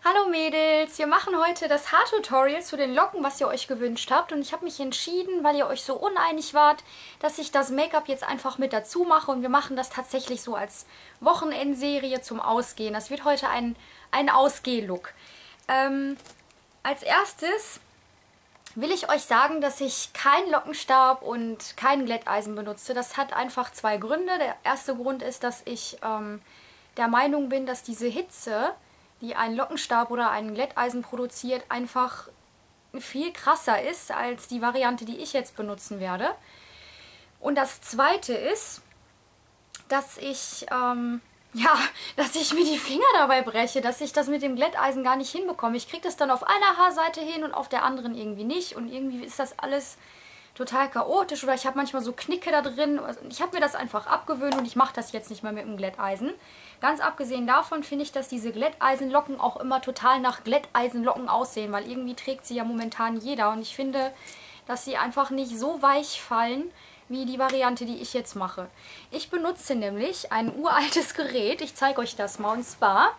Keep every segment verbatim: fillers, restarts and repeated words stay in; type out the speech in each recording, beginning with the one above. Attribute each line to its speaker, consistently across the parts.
Speaker 1: Hallo Mädels, wir machen heute das Haartutorial zu den Locken, was ihr euch gewünscht habt. Und ich habe mich entschieden, weil ihr euch so uneinig wart, dass ich das Make-up jetzt einfach mit dazu mache. Und wir machen das tatsächlich so als Wochenendserie zum Ausgehen. Das wird heute ein, ein Ausgeh-Look. Ähm, als erstes will ich euch sagen, dass ich keinen Lockenstab und kein Glätteisen benutze. Das hat einfach zwei Gründe. Der erste Grund ist, dass ich ähm, der Meinung bin, dass diese Hitze, die ein Lockenstab oder ein Glätteisen produziert, einfach viel krasser ist als die Variante, die ich jetzt benutzen werde. Und das zweite ist, dass ich, ähm, ja, dass ich mir die Finger dabei breche, dass ich das mit dem Glätteisen gar nicht hinbekomme. Ich kriege das dann auf einer Haarseite hin und auf der anderen irgendwie nicht. Und irgendwie ist das alles total chaotisch oder ich habe manchmal so Knicke da drin. Ich habe mir das einfach abgewöhnt und ich mache das jetzt nicht mehr mit dem Glätteisen. Ganz abgesehen davon finde ich, dass diese Glätteisenlocken auch immer total nach Glätteisenlocken aussehen, weil irgendwie trägt sie ja momentan jeder und ich finde, dass sie einfach nicht so weich fallen wie die Variante, die ich jetzt mache. Ich benutze nämlich ein uraltes Gerät, ich zeige euch das mal, und zwar,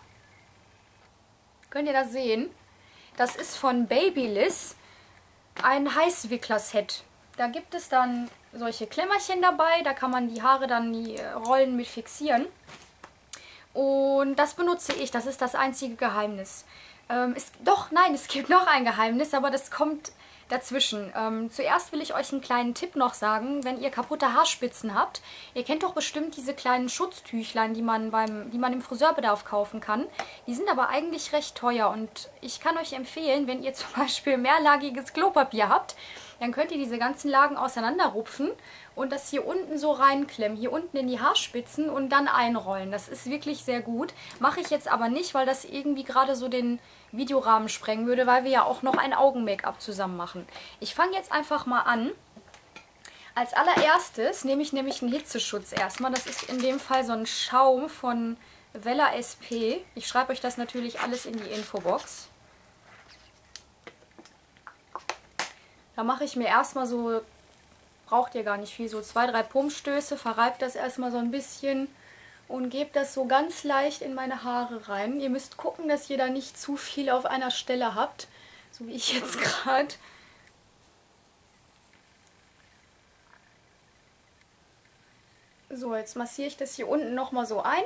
Speaker 1: könnt ihr das sehen, das ist von Babyliss ein Heißwickler-Set. Da gibt es dann solche Klemmerchen dabei, da kann man die Haare dann, die Rollen mit fixieren. Und das benutze ich, das ist das einzige Geheimnis. Ähm, es, doch, nein, es gibt noch ein Geheimnis, aber das kommt dazwischen. Ähm, zuerst will ich euch einen kleinen Tipp noch sagen, wenn ihr kaputte Haarspitzen habt. Ihr kennt doch bestimmt diese kleinen Schutztüchlein, die man, beim, die man im Friseurbedarf kaufen kann. Die sind aber eigentlich recht teuer und ich kann euch empfehlen, wenn ihr zum Beispiel mehrlagiges Klopapier habt, dann könnt ihr diese ganzen Lagen auseinanderrupfen und das hier unten so reinklemmen, hier unten in die Haarspitzen und dann einrollen. Das ist wirklich sehr gut. Mache ich jetzt aber nicht, weil das irgendwie gerade so den Videorahmen sprengen würde, weil wir ja auch noch ein Augen-Make-up zusammen machen. Ich fange jetzt einfach mal an. Als allererstes nehme ich nämlich einen Hitzeschutz erstmal. Das ist in dem Fall so ein Schaum von Wella S P. Ich schreibe euch das natürlich alles in die Infobox. Da mache ich mir erstmal so, braucht ihr gar nicht viel, so zwei, drei Pumpstöße, verreibt das erstmal so ein bisschen und gebt das so ganz leicht in meine Haare rein. Ihr müsst gucken, dass ihr da nicht zu viel auf einer Stelle habt, so wie ich jetzt gerade. So, jetzt massiere ich das hier unten nochmal so ein.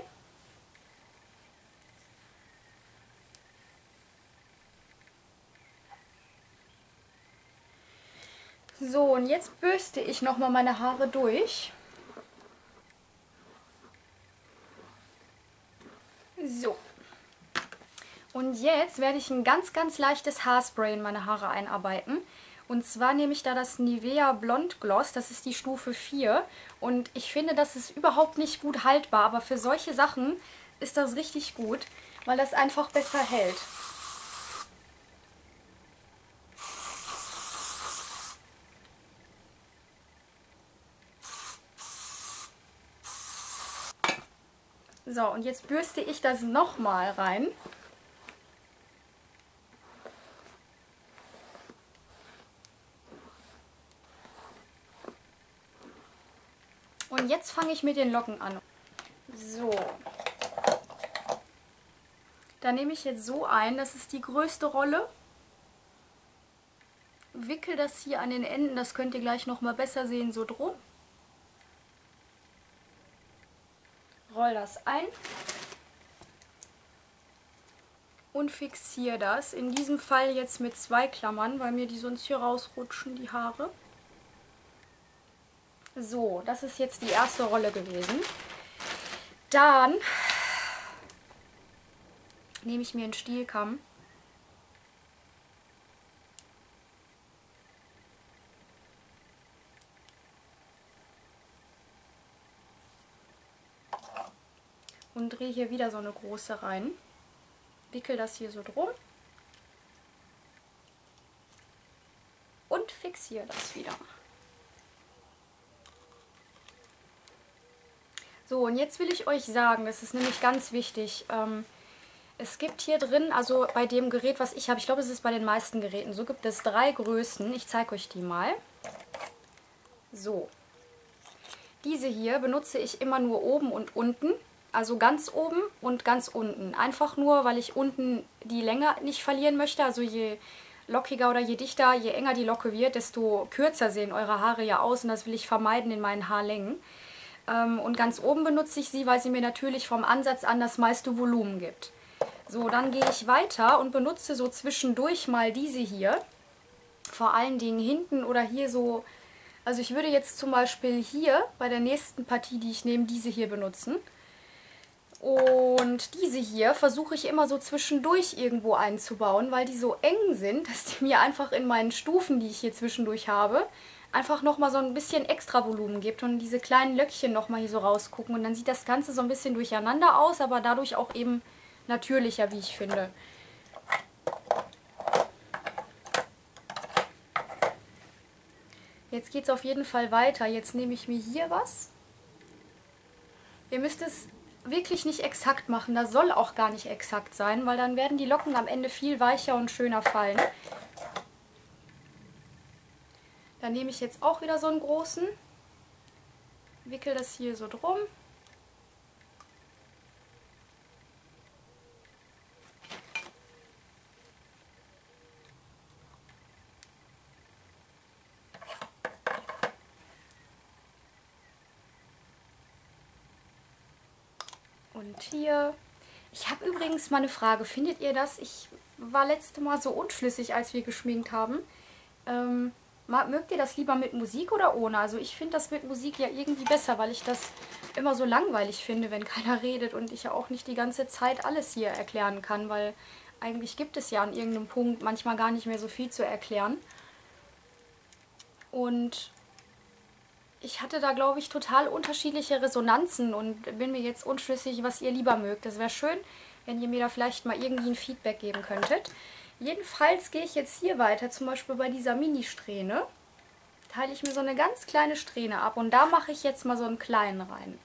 Speaker 1: So, und jetzt bürste ich nochmal meine Haare durch. So. Und jetzt werde ich ein ganz, ganz leichtes Haarspray in meine Haare einarbeiten. Und zwar nehme ich da das Nivea Blond Gloss, das ist die Stufe vier. Und ich finde, das ist überhaupt nicht gut haltbar, aber für solche Sachen ist das richtig gut, weil das einfach besser hält. So, und jetzt bürste ich das nochmal rein. Und jetzt fange ich mit den Locken an. So. Da nehme ich jetzt so ein, das ist die größte Rolle. Wickel das hier an den Enden, das könnt ihr gleich nochmal besser sehen, so drum. Roll das ein und fixiere das. In diesem Fall jetzt mit zwei Klammern, weil mir die sonst hier rausrutschen, die Haare. So, das ist jetzt die erste Rolle gewesen. Dann nehme ich mir einen Stielkamm. Und drehe hier wieder so eine große rein. Wickel das hier so drum. Und fixiere das wieder. So, und jetzt will ich euch sagen, das ist nämlich ganz wichtig, ähm, es gibt hier drin, also bei dem Gerät, was ich habe, ich glaube, es ist bei den meisten Geräten so, gibt es drei Größen. Ich zeige euch die mal. So. Diese hier benutze ich immer nur oben und unten. Also ganz oben und ganz unten. Einfach nur, weil ich unten die Länge nicht verlieren möchte. Also je lockiger oder je dichter, je enger die Locke wird, desto kürzer sehen eure Haare ja aus. Und das will ich vermeiden in meinen Haarlängen. Ähm, und ganz oben benutze ich sie, weil sie mir natürlich vom Ansatz an das meiste Volumen gibt. So, dann gehe ich weiter und benutze so zwischendurch mal diese hier. Vor allen Dingen hinten oder hier so. Also ich würde jetzt zum Beispiel hier bei der nächsten Partie, die ich nehme, diese hier benutzen. Und diese hier versuche ich immer so zwischendurch irgendwo einzubauen, weil die so eng sind, dass die mir einfach in meinen Stufen, die ich hier zwischendurch habe, einfach nochmal so ein bisschen extra Volumen gibt und diese kleinen Löckchen nochmal hier so rausgucken. Und dann sieht das Ganze so ein bisschen durcheinander aus, aber dadurch auch eben natürlicher, wie ich finde. Jetzt geht es auf jeden Fall weiter. Jetzt nehme ich mir hier was. Ihr müsst es wirklich nicht exakt machen. Das soll auch gar nicht exakt sein, weil dann werden die Locken am Ende viel weicher und schöner fallen. Dann nehme ich jetzt auch wieder so einen großen, wickel das hier so drum. Und hier. Ich habe übrigens mal eine Frage. Findet ihr das? Ich war letzte Mal so unschlüssig, als wir geschminkt haben. Ähm, mögt ihr das lieber mit Musik oder ohne? Also ich finde das mit Musik ja irgendwie besser, weil ich das immer so langweilig finde, wenn keiner redet und ich ja auch nicht die ganze Zeit alles hier erklären kann, weil eigentlich gibt es ja an irgendeinem Punkt manchmal gar nicht mehr so viel zu erklären. Und ich hatte da, glaube ich, total unterschiedliche Resonanzen und bin mir jetzt unschlüssig, was ihr lieber mögt. Das wäre schön, wenn ihr mir da vielleicht mal irgendwie ein Feedback geben könntet. Jedenfalls gehe ich jetzt hier weiter, zum Beispiel bei dieser Mini-Strähne. Teile ich mir so eine ganz kleine Strähne ab und da mache ich jetzt mal so einen kleinen rein.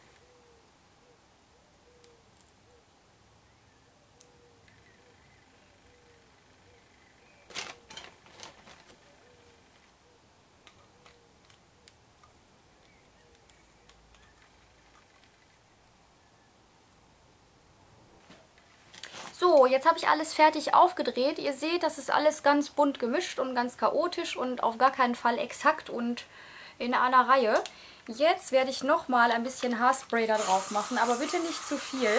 Speaker 1: So, jetzt habe ich alles fertig aufgedreht. Ihr seht, das ist alles ganz bunt gemischt und ganz chaotisch und auf gar keinen Fall exakt und in einer Reihe. Jetzt werde ich nochmal ein bisschen Haarspray da drauf machen, aber bitte nicht zu viel.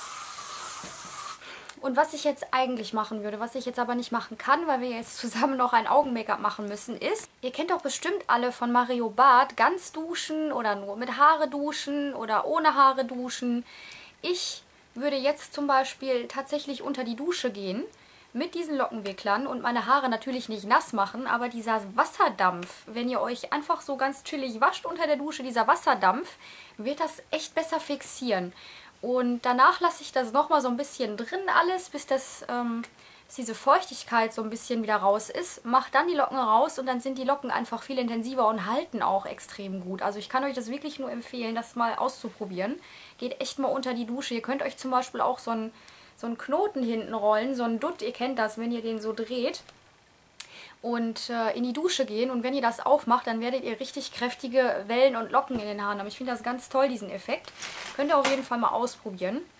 Speaker 1: Und was ich jetzt eigentlich machen würde, was ich jetzt aber nicht machen kann, weil wir jetzt zusammen noch ein Augen-Make-up machen müssen, ist, ihr kennt doch bestimmt alle von Mario Barth, ganz duschen oder nur mit Haare duschen oder ohne Haare duschen. Ich würde jetzt zum Beispiel tatsächlich unter die Dusche gehen mit diesen Lockenwicklern und meine Haare natürlich nicht nass machen, aber dieser Wasserdampf, wenn ihr euch einfach so ganz chillig wascht unter der Dusche, dieser Wasserdampf, wird das echt besser fixieren. Und danach lasse ich das nochmal so ein bisschen drin alles, bis das, ähm, bis diese Feuchtigkeit so ein bisschen wieder raus ist. Macht dann die Locken raus und dann sind die Locken einfach viel intensiver und halten auch extrem gut. Also ich kann euch das wirklich nur empfehlen, das mal auszuprobieren. Geht echt mal unter die Dusche. Ihr könnt euch zum Beispiel auch so einen, so einen Knoten hinten rollen, so einen Dutt, ihr kennt das, wenn ihr den so dreht. Und äh, in die Dusche gehen und wenn ihr das aufmacht, dann werdet ihr richtig kräftige Wellen und Locken in den Haaren haben. Ich finde das ganz toll, diesen Effekt. Könnt ihr auf jeden Fall mal ausprobieren.